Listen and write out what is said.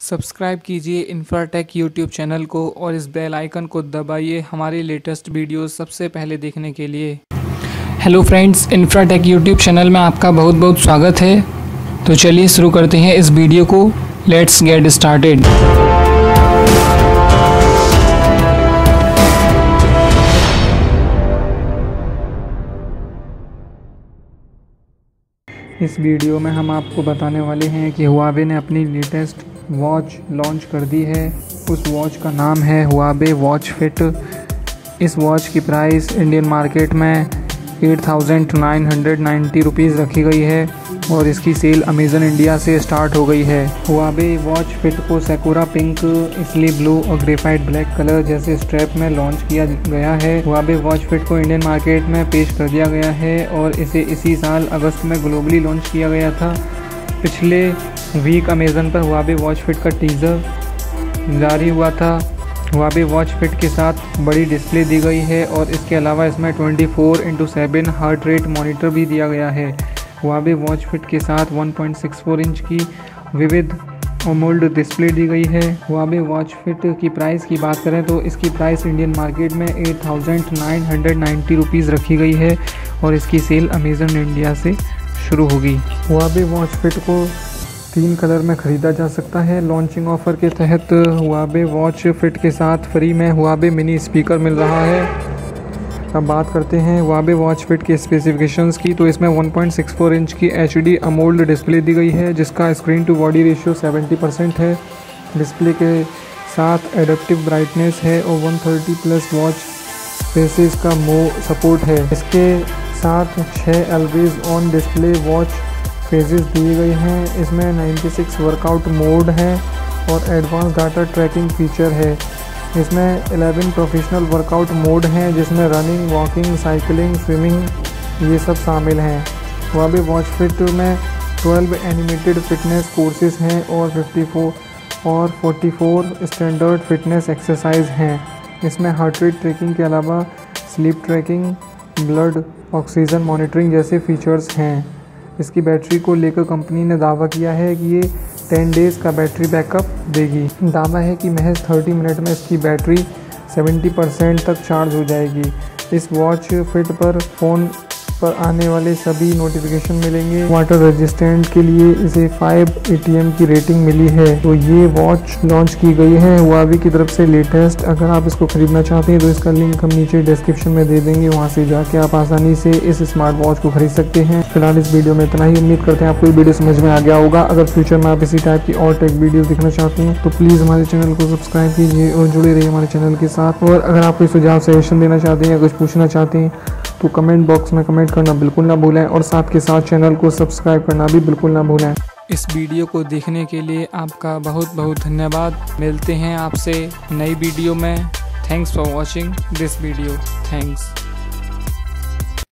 Subscribe कीजिए Infratech YouTube channel को और इस बेल आइकन को दबाइए हमारी लेटेस्ट वीडियोस सबसे पहले देखने के लिए। Hello friends, Infratech YouTube channel में आपका बहुत बहुत स्वागत है। तो चलिए शुरू करते हैं इस वीडियो को। Let's get started. इस वीडियो में हम आपको बताने वाले हैं कि हुआवे ने अपनी लेटेस्ट वॉच लॉन्च कर दी है। उस वॉच का नाम है हुआवे वॉच फिट। इस वॉच की प्राइस इंडियन मार्केट में 8,990 रुपीज़ रखी गई है और इसकी सेल अमेज़न इंडिया से स्टार्ट हो गई है। हुआवे वॉच फिट को सेकोरा पिंक, स्ली ब्लू और ग्रेफाइट ब्लैक कलर जैसे स्ट्रैप में लॉन्च किया गया है। हुआवे वॉच फिट को इंडियन मार्केट में पेश कर दिया गया है और इसे इसी साल अगस्त में ग्लोबली लॉन्च किया गया था। पिछले वीक अमेज़न पर हुआवे वॉच फिट का टीज़र जारी हुआ था। हुआवे वॉच फिट के साथ बड़ी डिस्प्ले दी गई है और इसके अलावा इसमें 24/7 हार्ट रेट मॉनिटर भी दिया गया है। हुआवे वॉच फिट के साथ 1.64 इंच की विविध अमोल्ड डिस्प्ले दी गई है। हुआवे वॉच फिट की प्राइस की बात करें तो इसकी प्राइस इंडियन मार्केट में 8,990 रुपीज़ रखी गई है और इसकी सेल अमेज़न इंडिया से शुरू होगी। हुआवे वॉच फिट को 3 कलर में ख़रीदा जा सकता है। लॉन्चिंग ऑफ़र के तहत हुआवे वॉच फिट के साथ फ्री में हुआवे मिनी स्पीकर मिल रहा है। अब बात करते हैं हुआवे वॉच फिट के स्पेसिफिकेशंस की। तो इसमें 1.64 इंच की HD अमोल्ड डिस्प्ले दी गई है जिसका स्क्रीन टू बॉडी रेशियो 70% है। डिस्प्ले के साथ एडेप्टिव ब्राइटनेस है और 130+ वॉच फेसेस का सपोर्ट है। इसके साथ 6 always on display watch faces दिए गए हैं। इसमें 96 वर्कआउट मोड है और एडवांस डाटा ट्रैकिंग फीचर है। इसमें 11 प्रोफेशनल वर्कआउट मोड हैं जिसमें रनिंग, वॉकिंग, साइकिलिंग, स्विमिंग ये सब शामिल हैं। हुआवे वॉच फिट में 12 एनिमेटेड फिटनेस कोर्सेज हैं और 44 स्टैंडर्ड फिटनेस एक्सरसाइज हैं। इसमें हार्ट रेट ट्रैकिंग के अलावा sleep tracking, blood oxygen monitoring जैसे फीचर्स हैं। इसकी बैटरी को लेकर कंपनी ने दावा किया है कि ये 10 डेज़ का बैटरी बैकअप देगी। दावा है कि महज 30 मिनट में इसकी बैटरी 70% तक चार्ज हो जाएगी। इस वॉच फिट पर फ़ोन पर आने वाले सभी नोटिफिकेशन मिलेंगे। वाटर रेजिस्टेंट के लिए इसे 5 ATM की रेटिंग मिली है। तो ये वॉच लॉन्च की गई है हुआवे की तरफ से लेटेस्ट। अगर आप इसको खरीदना चाहते हैं तो इसका लिंक हम नीचे डिस्क्रिप्शन में दे देंगे, वहाँ से जाके आप आसानी से इस स्मार्ट वॉच को खरीद सकते हैं। फिलहाल इस वीडियो में इतना ही। उम्मीद करते हैं आपको ये वीडियो समझ में आ गया होगा। अगर फ्यूचर में आप इसी टाइप की और टेक वीडियो देखना चाहते हैं तो प्लीज़ हमारे चैनल को सब्सक्राइब कीजिए और जुड़े रहिए हमारे चैनल के साथ। और अगर आप कोई सुझाव सजेशन देना चाहते हैं या कुछ पूछना चाहते हैं तो कमेंट बॉक्स में कमेंट करना बिल्कुल ना भूलें और साथ के साथ चैनल को सब्सक्राइब करना भी बिल्कुल ना भूलें। इस वीडियो को देखने के लिए आपका बहुत बहुत धन्यवाद। मिलते हैं आपसे नई वीडियो में। Thanks for watching this video. Thanks.